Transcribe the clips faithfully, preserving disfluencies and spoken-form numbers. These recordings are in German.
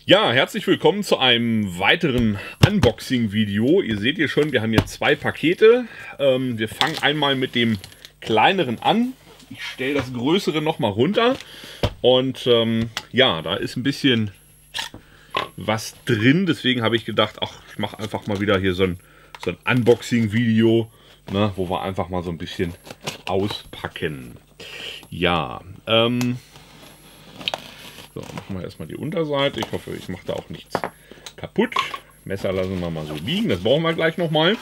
Ja, herzlich willkommen zu einem weiteren Unboxing-Video. Ihr seht hier schon, wir haben hier zwei Pakete. Ähm, wir fangen einmal mit dem kleineren an. Ich stelle das größere nochmal runter. Und ähm, ja, da ist ein bisschen was drin. Deswegen habe ich gedacht, ach, ich mache einfach mal wieder hier so ein, so ein Unboxing-Video, ne, wo wir einfach mal so ein bisschen auspacken. Ja, ähm... So, machen wir erstmal die Unterseite. Ich hoffe, ich mache da auch nichts kaputt. Messer lassen wir mal so liegen. Das brauchen wir gleich nochmal.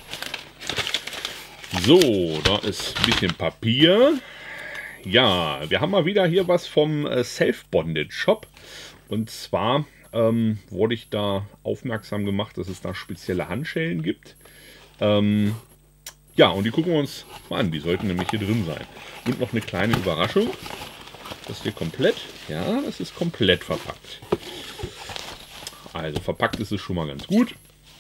So, da ist ein bisschen Papier. Ja, wir haben mal wieder hier was vom Self-Bonded Shop. Und zwar ähm, wurde ich da aufmerksam gemacht, dass es da spezielle Handschellen gibt. Ähm, ja, und die gucken wir uns mal an. Die sollten nämlich hier drin sein. Und noch eine kleine Überraschung. Das hier komplett, ja, das ist komplett verpackt. Also verpackt ist es schon mal ganz gut.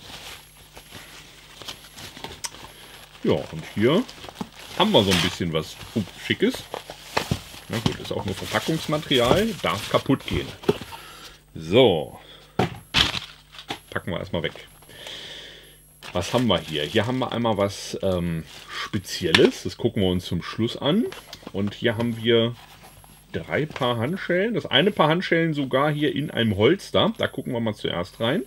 Ja, und hier haben wir so ein bisschen was uh, Schickes. Na gut, ist auch nur Verpackungsmaterial, darf kaputt gehen. So, packen wir erstmal weg. Was haben wir hier? Hier haben wir einmal was ähm, Spezielles, das gucken wir uns zum Schluss an. Und hier haben wir drei Paar Handschellen. Das eine Paar Handschellen sogar hier in einem Holster. Da gucken wir mal zuerst rein.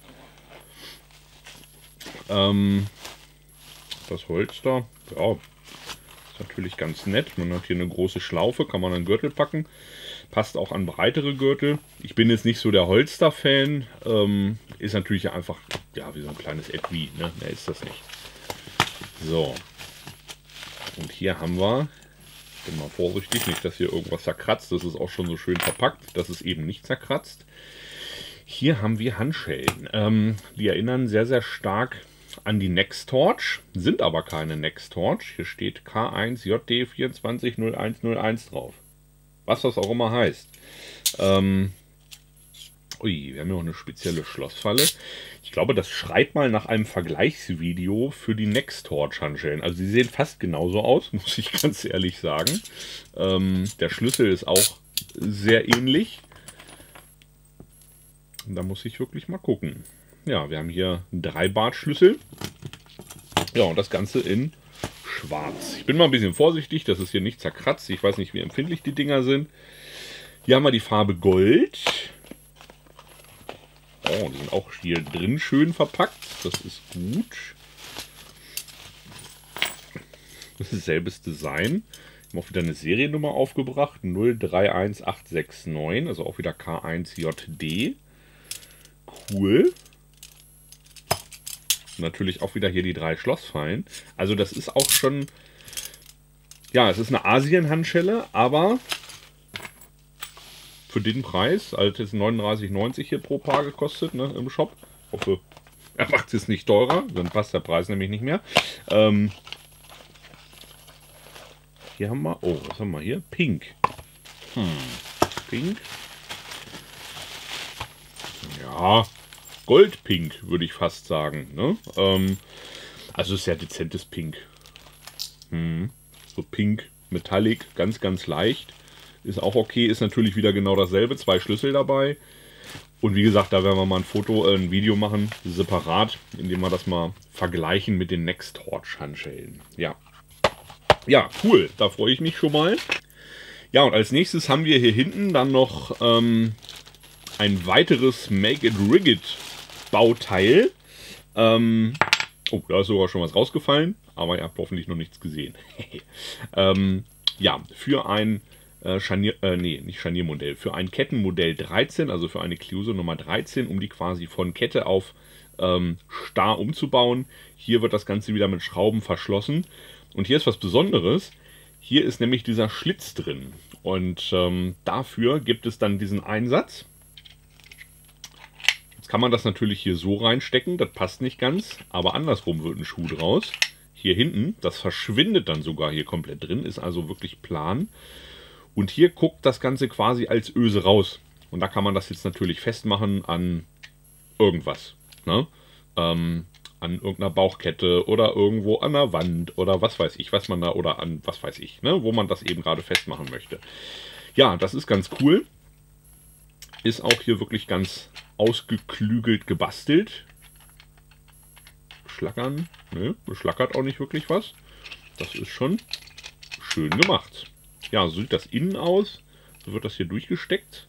Ähm, das Holster, ja, ist natürlich ganz nett. Man hat hier eine große Schlaufe, kann man an den Gürtel packen. Passt auch an breitere Gürtel. Ich bin jetzt nicht so der Holster-Fan. Ähm, ist natürlich einfach, ja, wie so ein kleines Etui, ne? Mehr ist das nicht. So. Und hier haben wir, bin mal vorsichtig, nicht, dass hier irgendwas zerkratzt. Das ist auch schon so schön verpackt, dass es eben nicht zerkratzt. Hier haben wir Handschellen. Ähm, die erinnern sehr, sehr stark an die Nextorch, sind aber keine Nextorch. Hier steht K eins J D vier zwei null eins null eins drauf. Was das auch immer heißt. Ähm, ui, wir haben hier auch eine spezielle Schlossfalle. Ich glaube, das schreit mal nach einem Vergleichsvideo für die Nextorch Handschellen. Also sie sehen fast genauso aus, muss ich ganz ehrlich sagen. Ähm, der Schlüssel ist auch sehr ähnlich. Da muss ich wirklich mal gucken. Ja, wir haben hier einen Drei-Bart-Schlüssel. Ja, und das Ganze in schwarz. Ich bin mal ein bisschen vorsichtig, dass es hier nicht zerkratzt. Ich weiß nicht, wie empfindlich die Dinger sind. Hier haben wir die Farbe Gold. Oh, die sind auch hier drin schön verpackt. Das ist gut. Das ist selbes Design. Ich habe auch wieder eine Seriennummer aufgebracht. null drei eins acht sechs neun. Also auch wieder K eins J D. Cool. Natürlich auch wieder hier die drei Schlossfallen. Also das ist auch schon... Ja, es ist eine Asien-Handschelle, aber... Für den Preis, also jetzt neununddreißig neunzig hier pro Paar gekostet, ne, im Shop. Ich hoffe, er macht es nicht teurer, dann passt der Preis nämlich nicht mehr. Ähm, hier haben wir, oh, was haben wir hier? Pink. Hm, Pink. Ja, Goldpink würde ich fast sagen. Ne? Ähm, also sehr dezentes Pink. Hm, so Pink, Metallic, ganz, ganz leicht. Ist auch okay, ist natürlich wieder genau dasselbe. Zwei Schlüssel dabei. Und wie gesagt, da werden wir mal ein Foto, äh, ein Video machen, separat, indem wir das mal vergleichen mit den Nextorch Handschellen. Ja. Ja, cool. Da freue ich mich schon mal. Ja, und als nächstes haben wir hier hinten dann noch ähm, ein weiteres Make It Rig It Bauteil. Ähm, oh, da ist sogar schon was rausgefallen, aber ihr habt hoffentlich noch nichts gesehen. ähm, ja, für ein Äh, Scharnier, äh, nee, nicht Scharniermodell, für ein Kettenmodell dreizehn, also für eine Cluse Nummer dreizehn, um die quasi von Kette auf ähm, starr umzubauen. Hier wird das Ganze wieder mit Schrauben verschlossen. Und hier ist was Besonderes. Hier ist nämlich dieser Schlitz drin. Und ähm, dafür gibt es dann diesen Einsatz. Jetzt kann man das natürlich hier so reinstecken, das passt nicht ganz, aber andersrum wird ein Schuh draus. Hier hinten, das verschwindet dann sogar hier komplett drin, ist also wirklich plan. Und hier guckt das Ganze quasi als Öse raus. Und da kann man das jetzt natürlich festmachen an irgendwas. Ne? Ähm, an irgendeiner Bauchkette oder irgendwo an der Wand oder was weiß ich, was man da, oder an was weiß ich, ne, wo man das eben gerade festmachen möchte. Ja, das ist ganz cool. Ist auch hier wirklich ganz ausgeklügelt gebastelt. Schlackern, ne, beschlackert auch nicht wirklich was. Das ist schon schön gemacht. Ja, so sieht das innen aus. So wird das hier durchgesteckt.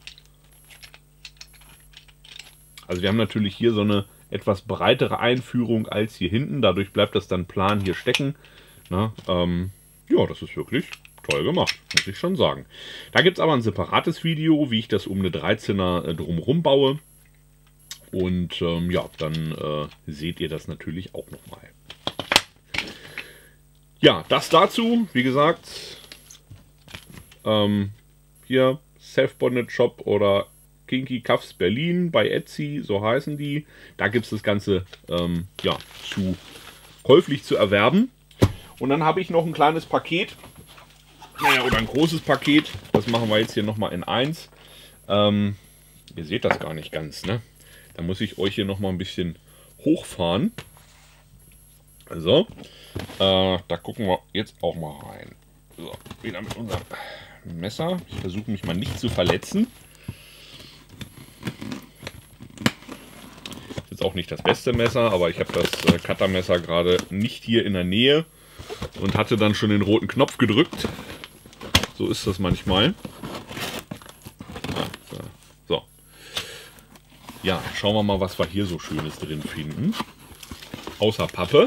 Also wir haben natürlich hier so eine etwas breitere Einführung als hier hinten. Dadurch bleibt das dann plan hier stecken. Na, ähm, ja, das ist wirklich toll gemacht, muss ich schon sagen. Da gibt es aber ein separates Video, wie ich das um eine dreizehner äh, drumherum baue. Und ähm, ja, dann äh, seht ihr das natürlich auch nochmal. Ja, das dazu, wie gesagt, ähm, hier Self-Bonded Shop oder Kinky Cuffs Berlin bei Etsy, so heißen die. Da gibt es das Ganze ähm, ja, zu käuflich zu erwerben. Und dann habe ich noch ein kleines Paket, naja, oder ein großes Paket. Das machen wir jetzt hier nochmal in eins. Ähm, ihr seht das gar nicht ganz, ne? Da muss ich euch hier nochmal ein bisschen hochfahren. So, äh, da gucken wir jetzt auch mal rein. So, wieder mit unserem Messer. Ich versuche mich mal nicht zu verletzen. Ist jetzt auch nicht das beste Messer, aber ich habe das äh, Cuttermesser gerade nicht hier in der Nähe und hatte dann schon den roten Knopf gedrückt. So ist das manchmal. So. Ja, schauen wir mal, was wir hier so Schönes drin finden. Außer Pappe.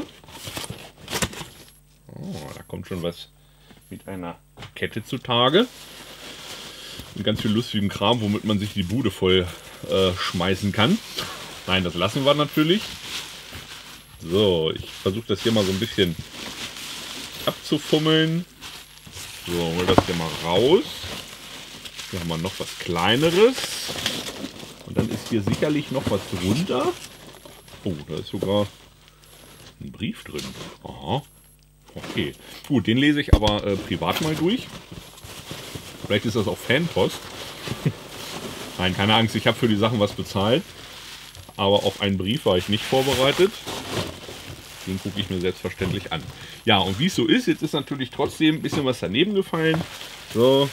Oh, da kommt schon was mit einer Kette zutage. Und ganz viel lustigen Kram, womit man sich die Bude voll äh, schmeißen kann. Nein, das lassen wir natürlich. So, ich versuche das hier mal so ein bisschen abzufummeln. So, hol das hier mal raus. Hier haben wir noch was Kleineres. Und dann ist hier sicherlich noch was drunter. Oh, da ist sogar ein Brief drin. Aha. Okay. Gut, den lese ich aber äh, privat mal durch. Vielleicht ist das auch Fanpost. Nein, keine Angst, ich habe für die Sachen was bezahlt. Aber auf einen Brief war ich nicht vorbereitet. Den gucke ich mir selbstverständlich an. Ja, und wie es so ist, jetzt ist natürlich trotzdem ein bisschen was daneben gefallen. So.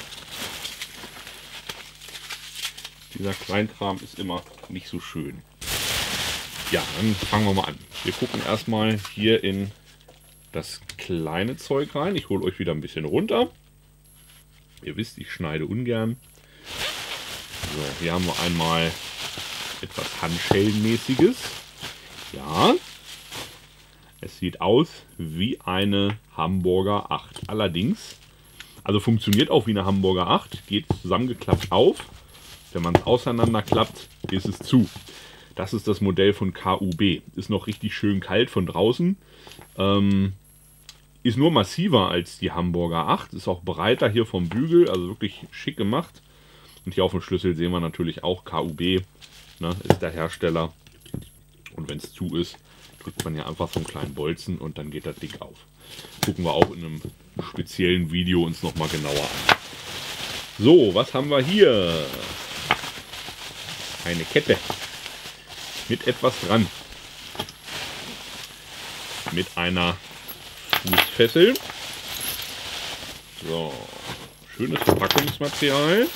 Dieser Kleinkram ist immer nicht so schön. Ja, dann fangen wir mal an. Wir gucken erstmal hier in das kleine Zeug rein. Ich hole euch wieder ein bisschen runter. Ihr wisst, ich schneide ungern. So, hier haben wir einmal etwas Handschellenmäßiges. Ja. Es sieht aus wie eine Hamburger acht. Allerdings, also funktioniert auch wie eine Hamburger acht. Geht zusammengeklappt auf. Wenn man es auseinanderklappt, ist es zu. Das ist das Modell von K U B. Ist noch richtig schön kalt von draußen. Ähm, ist nur massiver als die Hamburger acht. Ist auch breiter hier vom Bügel. Also wirklich schick gemacht. Und hier auf dem Schlüssel sehen wir natürlich auch K U B. Ne, ist der Hersteller. Und wenn es zu ist, drückt man ja einfach so einen kleinen Bolzen und dann geht das Ding auf. Gucken wir auch in einem speziellen Video uns nochmal genauer an. So, was haben wir hier? Eine Kette. Mit etwas dran. Mit einer Fußfessel. So, schönes Verpackungsmaterial.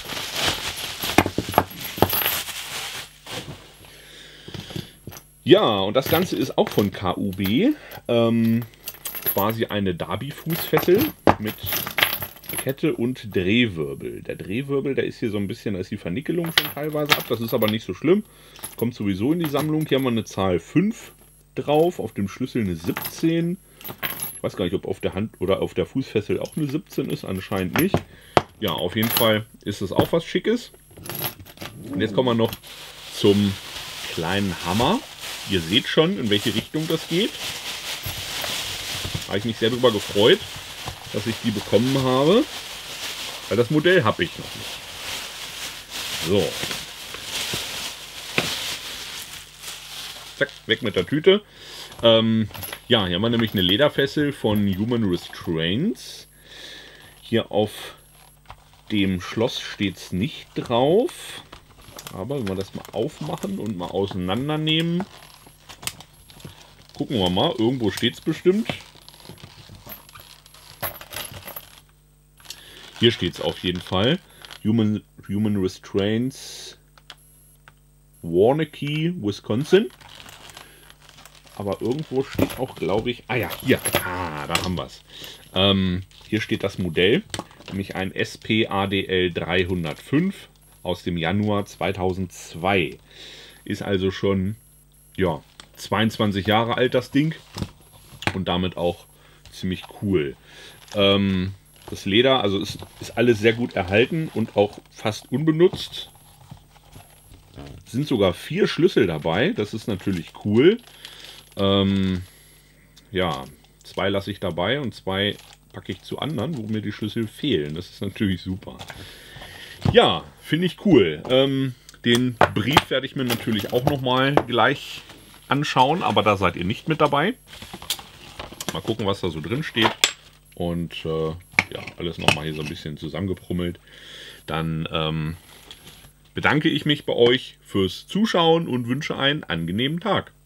Ja, und das Ganze ist auch von K U B. Ähm, quasi eine Derby-Fußfessel mit Kette und Drehwirbel. Der Drehwirbel, der ist hier so ein bisschen, da ist die Vernickelung schon teilweise ab. Das ist aber nicht so schlimm. Kommt sowieso in die Sammlung. Hier haben wir eine Zahl fünf drauf, auf dem Schlüssel eine siebzehn. Ich weiß gar nicht, ob auf der Hand oder auf der Fußfessel auch eine siebzehn ist. Anscheinend nicht. Ja, auf jeden Fall ist es auch was Schickes. Und jetzt kommen wir noch zum kleinen Hammer. Ihr seht schon, in welche Richtung das geht. Da habe ich mich sehr darüber gefreut, dass ich die bekommen habe. Weil das Modell habe ich noch nicht. So. Zack, weg mit der Tüte. Ähm, ja, hier haben wir nämlich eine Lederfessel von Human Restraints. Hier auf dem Schloss steht es nicht drauf. Aber wenn wir das mal aufmachen und mal auseinandernehmen, gucken wir mal. Irgendwo steht es bestimmt. Hier steht es auf jeden Fall. Human, Human Restraints Warneke, Wisconsin. Aber irgendwo steht auch, glaube ich... Ah ja, hier. Ah, da haben wir es. Ähm, hier steht das Modell, nämlich ein S P A D L dreihundertfünf aus dem Januar zweitausendzwei. Ist also schon, ja, zweiundzwanzig Jahre alt, das Ding. Und damit auch ziemlich cool. Ähm, das Leder, also ist, ist alles sehr gut erhalten und auch fast unbenutzt. Es sind sogar vier Schlüssel dabei, das ist natürlich cool. Ähm, ja, zwei lasse ich dabei und zwei packe ich zu anderen, wo mir die Schlüssel fehlen. Das ist natürlich super. Ja, finde ich cool. Ähm, den Brief werde ich mir natürlich auch nochmal gleich anschauen, aber da seid ihr nicht mit dabei. Mal gucken, was da so drin steht. Und äh, ja, alles nochmal hier so ein bisschen zusammengepummelt. Dann ähm, bedanke ich mich bei euch fürs Zuschauen und wünsche einen angenehmen Tag.